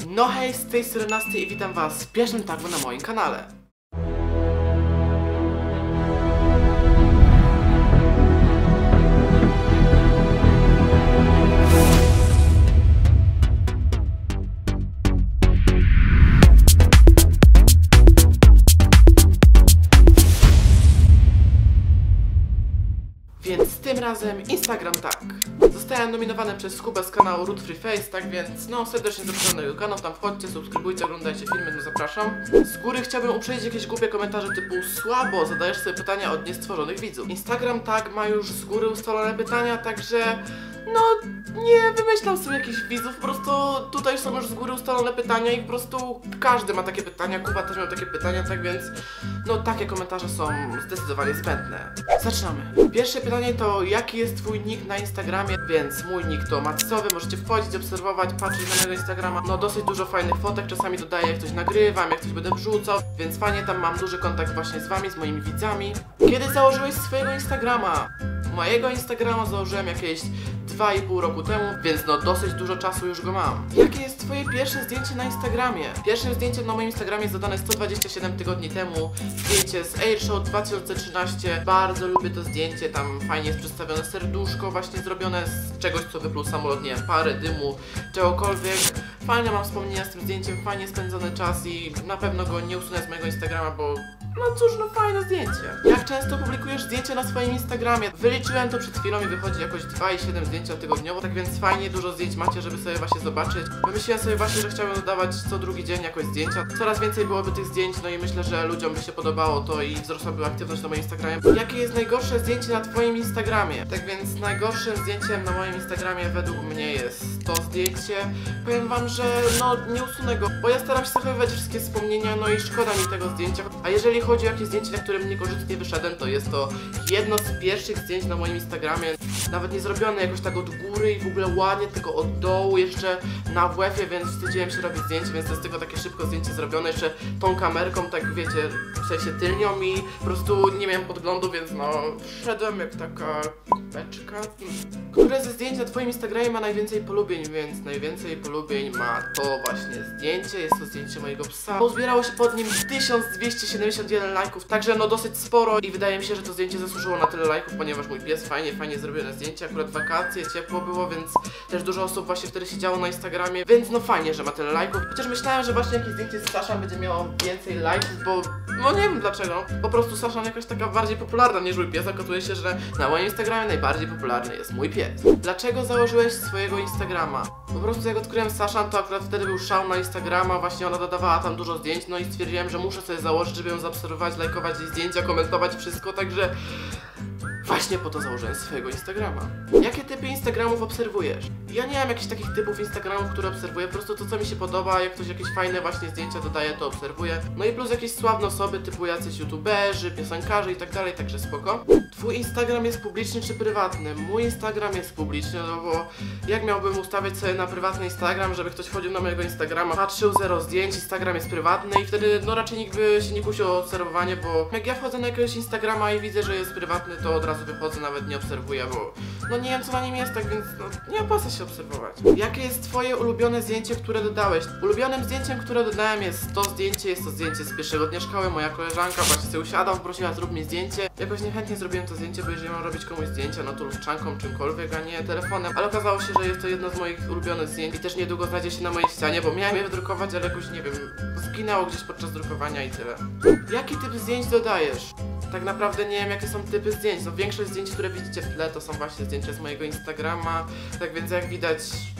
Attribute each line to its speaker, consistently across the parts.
Speaker 1: No hej, z tej strony Nasty i witam was w pierwszym tagu na moim kanale. Więc tym razem Instagram tak. Zostałem nominowany przez Kubę z kanału Root Free Face, tak więc no serdecznie zapraszam na jego kanał, tam wchodźcie, subskrybujcie, oglądajcie filmy, no zapraszam. Z góry chciałbym uprzedzić jakieś głupie komentarze typu słabo zadajesz sobie pytania od niestworzonych widzów. Instagram tak ma już z góry ustalone pytania, także no nie wymyślam sobie jakichś widzów, po prostu tutaj są już z góry ustalone pytania i po prostu każdy ma takie pytania, Kuba też miał takie pytania, tak więc no takie komentarze są zdecydowanie zbędne. Zaczynamy. Pierwsze pytanie to jaki jest twój nick na Instagramie, więc mój nick to Matsowy, możecie wchodzić, obserwować, patrzeć na mojego Instagrama, no dosyć dużo fajnych fotek, czasami dodaję jak coś nagrywam, jak coś będę wrzucał, więc fajnie tam mam duży kontakt właśnie z wami, z moimi widzami. Kiedy założyłeś swojego Instagrama? Mojego Instagrama założyłem jakieś 2,5 roku temu, więc no dosyć dużo czasu już go mam. Jakie jest twoje pierwsze zdjęcie na Instagramie? Pierwszym zdjęciem na moim Instagramie jest zadane 127 tygodni temu. Zdjęcie z Airshow 2013. Bardzo lubię to zdjęcie, tam fajnie jest przedstawione serduszko właśnie zrobione z czegoś, co wypluł samolot, nie wiem, pary, dymu, czegokolwiek. Fajne mam wspomnienia z tym zdjęciem, fajnie spędzony czas i na pewno go nie usunę z mojego Instagrama, bo no cóż, no fajne zdjęcie. Jak często publikujesz zdjęcia na swoim Instagramie? Wyliczyłem to przed chwilą i wychodzi jakoś 2,7 zdjęcia tygodniowo, tak więc fajnie dużo zdjęć macie, żeby sobie właśnie zobaczyć. Wymyśliłem sobie właśnie, że chciałbym dodawać co drugi dzień jakoś zdjęcia. Coraz więcej byłoby tych zdjęć, no i myślę, że ludziom by się podobało to i wzrosłaby aktywność na moim Instagramie. Jakie jest najgorsze zdjęcie na twoim Instagramie? Tak więc najgorszym zdjęciem na moim Instagramie według mnie jest to zdjęcie. Powiem wam, że no nie usunę go, bo ja staram się zachowywać wszystkie wspomnienia, no i szkoda mi tego zdjęcia. A jeżeli chodzi o jakieś zdjęcie, na którym niekorzystnie wyszedłem, to jest to jedno z pierwszych zdjęć na moim Instagramie. Nawet nie zrobione jakoś tak od góry i w ogóle ładnie, tylko od dołu jeszcze na WF-ie, więc wstydziłem się robić zdjęcie, więc to jest tylko takie szybko zdjęcie zrobione jeszcze tą kamerką, tak wiecie, w sensie tylnią i po prostu nie miałem podglądu, więc no wszedłem jak taka beczka. Które ze zdjęć na twoim Instagramie ma najwięcej polubień, więc najwięcej polubień ma to właśnie zdjęcie, jest to zdjęcie mojego psa. Uzbierało się pod nim 1271 lajków, także no dosyć sporo i wydaje mi się, że to zdjęcie zasłużyło na tyle lajków, ponieważ mój pies fajnie zrobione zdjęcie, akurat wakacje, ciepło było, więc też dużo osób właśnie wtedy siedziało na Instagramie, więc no fajnie, że ma tyle lajków. Chociaż myślałem, że właśnie jakieś zdjęcie z Saszą będzie miało więcej lajków, bo no nie wiem dlaczego, po prostu Sasza jakaś taka bardziej popularna niż mój pies, okazuje się, że na moim Instagramie najbardziej popularny jest mój pies. Dlaczego założyłeś swojego Instagrama? Po prostu jak odkryłem Saszan, to akurat wtedy był szał na Instagrama, właśnie ona dodawała tam dużo zdjęć, no i stwierdziłem, że muszę sobie założyć, żeby ją zaobserwować, lajkować jej zdjęcia, komentować wszystko, także właśnie po to założyłem swojego Instagrama. Jakie typy Instagramów obserwujesz? Ja nie mam jakichś takich typów Instagramów, które obserwuję, po prostu to co mi się podoba, jak ktoś jakieś fajne właśnie zdjęcia dodaje, to obserwuję. No i plus jakieś sławne osoby typu jacyś youtuberzy, piosenkarze i tak dalej, także spoko. Twój Instagram jest publiczny czy prywatny? Mój Instagram jest publiczny, no bo jak miałbym ustawiać sobie na prywatny Instagram, żeby ktoś wchodził na mojego Instagrama, patrzył 0 zdjęć, Instagram jest prywatny i wtedy no raczej nikt by się nie kusił o obserwowanie, bo jak ja wchodzę na jakiegoś Instagrama i widzę, że jest prywatny, to od razu wychodzę, nawet nie obserwuję, bo no nie wiem co na nim jest, tak więc no nie opłaca się obserwować. Jakie jest twoje ulubione zdjęcie, które dodałeś? Ulubionym zdjęciem, które dodałem jest to zdjęcie z pierwszego dnia szkoły. Moja koleżanka właśnie sobie usiadła, prosiła zrób mi zdjęcie. Jakoś niechętnie zrobiłem to zdjęcie, bo jeżeli mam robić komuś zdjęcia, no to lustrzanką, czymkolwiek, a nie telefonem. Ale okazało się, że jest to jedno z moich ulubionych zdjęć i też niedługo znajdzie się na mojej ścianie, bo miałem je wydrukować, ale jakoś nie wiem, zginęło gdzieś podczas drukowania i tyle. Jaki typ zdjęć dodajesz? Tak naprawdę nie wiem jakie są typy zdjęć, no większość zdjęć, które widzicie w tle to są właśnie zdjęcia z mojego Instagrama, tak więc jak widać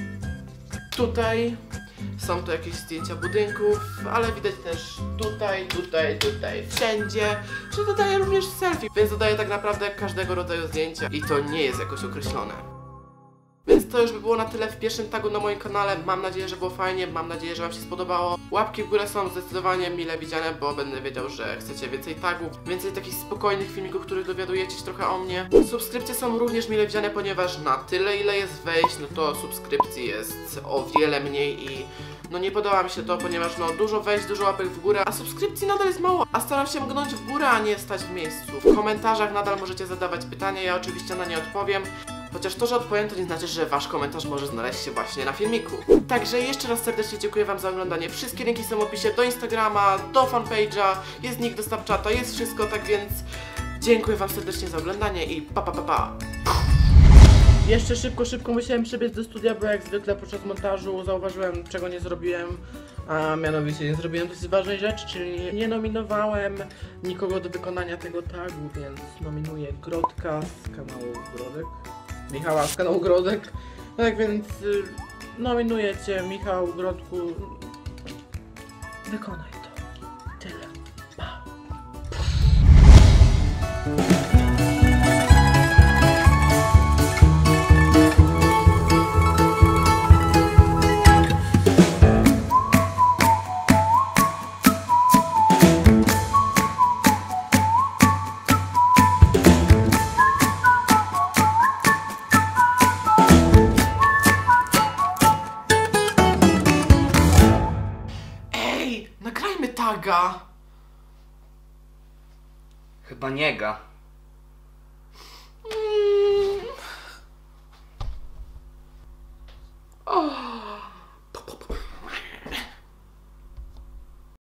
Speaker 1: tutaj są to jakieś zdjęcia budynków, ale widać też tutaj, wszędzie, że dodaję również selfie, więc dodaję tak naprawdę każdego rodzaju zdjęcia i to nie jest jakoś określone. Więc to już by było na tyle w pierwszym tagu na moim kanale. Mam nadzieję, że było fajnie, mam nadzieję, że wam się spodobało. Łapki w górę są zdecydowanie mile widziane, bo będę wiedział, że chcecie więcej tagów, więcej takich spokojnych filmików, w których dowiadujecie się trochę o mnie. Subskrypcje są również mile widziane, ponieważ na tyle ile jest wejść, no to subskrypcji jest o wiele mniej i no nie podoba mi się to, ponieważ no dużo wejść, dużo łapek w górę, a subskrypcji nadal jest mało, a staram się mknąć w górę, a nie stać w miejscu. W komentarzach nadal możecie zadawać pytania, ja oczywiście na nie odpowiem. Chociaż to, że odpowiem, to nie znaczy, że wasz komentarz może znaleźć się właśnie na filmiku. Także jeszcze raz serdecznie dziękuję wam za oglądanie. Wszystkie linki są w opisie do Instagrama, do fanpage'a, jest nick do Snapchata, jest wszystko, tak więc dziękuję wam serdecznie za oglądanie i pa pa pa pa. Jeszcze szybko musiałem przebiec do studia, bo jak zwykle podczas montażu zauważyłem, czego nie zrobiłem. A mianowicie nie zrobiłem dosyć ważnej rzeczy, czyli nie nominowałem nikogo do wykonania tego tagu, więc nominuję Grodka z kanału Grodek. Michała z kanału Grodek. Tak więc nominuję cię, Michał, Grodku. Wykonaj to. Tyle. Pa. Nagrajmy taga!
Speaker 2: Chyba nie ga.
Speaker 1: Oh.